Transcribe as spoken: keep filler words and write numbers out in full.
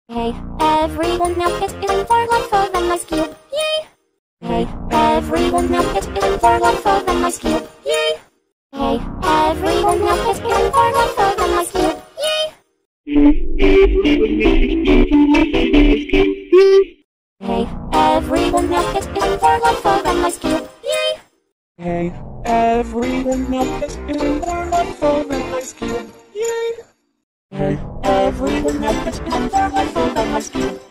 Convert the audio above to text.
Hey, everyone now hit in for life of an ice cube, yay! Hey, everyone now hit in for life of an ice cube, yay! Hey, everyone now hit in for life of an ice cube, yay! Hey, everyone now hit in for life of an ice cube, yay! Hey, everyone now hit in for life of an ice cube, yay! Hey, everyone now hit in for life of an ice cube.